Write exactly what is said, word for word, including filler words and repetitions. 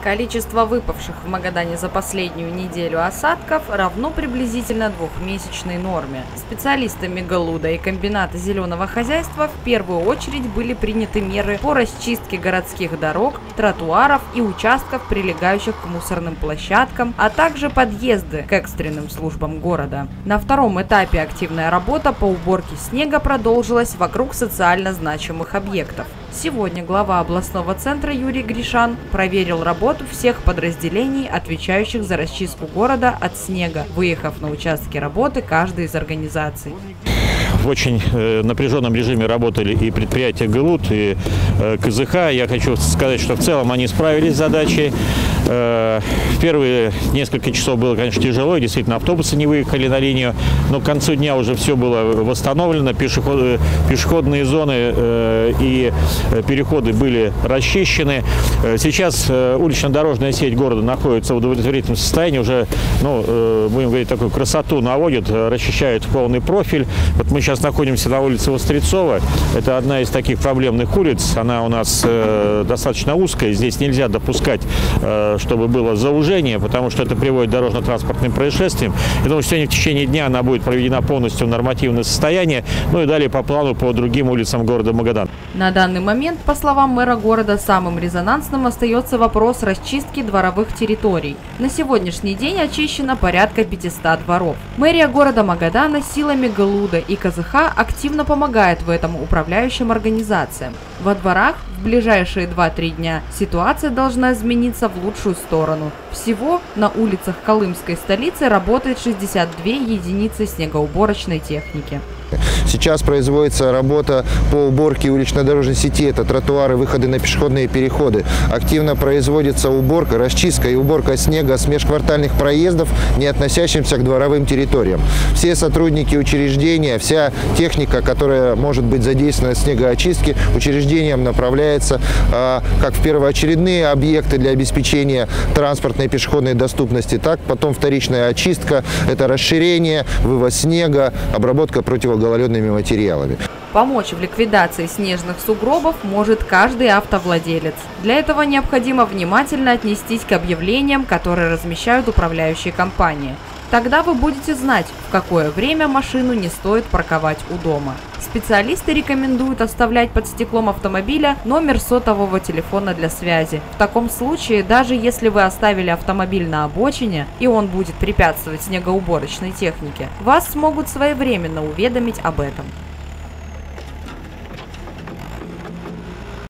Количество выпавших в Магадане за последнюю неделю осадков равно приблизительно двухмесячной норме. Специалистами ГАЛУДа и комбината зеленого хозяйства в первую очередь были приняты меры по расчистке городских дорог, тротуаров и участков, прилегающих к мусорным площадкам, а также подъезды к экстренным службам города. На втором этапе активная работа по уборке снега продолжилась вокруг социально значимых объектов. Сегодня глава областного центра Юрий Гришан проверил работу всех подразделений, отвечающих за расчистку города от снега, выехав на участки работы каждой из организаций. В очень э, напряженном режиме работали и предприятия ГАЛУД, и э, КЗХ. Я хочу сказать, что в целом они справились с задачей. Э, в первые несколько часов было, конечно, тяжело, действительно, автобусы не выехали на линию, но к концу дня уже все было восстановлено, пешеход, пешеходные зоны э, и переходы были расчищены. Сейчас э, улично-дорожная сеть города находится в удовлетворительном состоянии, уже, ну, э, будем говорить, такую красоту наводит, расчищает полный профиль. Вот мы сейчас находимся на улице Вострецова. Это одна из таких проблемных улиц. Она у нас э, достаточно узкая. Здесь нельзя допускать, э, чтобы было заужение, потому что это приводит к дорожно-транспортным происшествиям. Я думаю, что сегодня в течение дня она будет проведена полностью в нормативное состояние. Ну и далее по плану по другим улицам города Магадан. На данный момент, по словам мэра города, самым резонансным остается вопрос расчистки дворовых территорий. На сегодняшний день очищено порядка пятисот дворов. Мэрия города Магадана силами ГАЛУДа и КЗХ активно помогает в этом управляющим организациям. Во дворах в ближайшие два-три дня ситуация должна измениться в лучшую сторону. Всего на улицах Колымской столицы работает шестьдесят две единицы снегоуборочной техники. Сейчас производится работа по уборке улично-дорожной сети, это тротуары, выходы на пешеходные переходы. Активно производится уборка, расчистка и уборка снега с межквартальных проездов, не относящихся к дворовым территориям. Все сотрудники учреждения, вся техника, которая может быть задействована в снегоочистке, учреждением направляется а, как в первоочередные объекты для обеспечения транспортной и пешеходной доступности, так потом вторичная очистка, это расширение, вывоз снега, обработка противогололедными материалами. Помочь в ликвидации снежных сугробов может каждый автовладелец. Для этого необходимо внимательно отнестись к объявлениям, которые размещают управляющие компании. Тогда вы будете знать, в какое время машину не стоит парковать у дома. Специалисты рекомендуют оставлять под стеклом автомобиля номер сотового телефона для связи. В таком случае, даже если вы оставили автомобиль на обочине, и он будет препятствовать снегоуборочной технике, вас смогут своевременно уведомить об этом.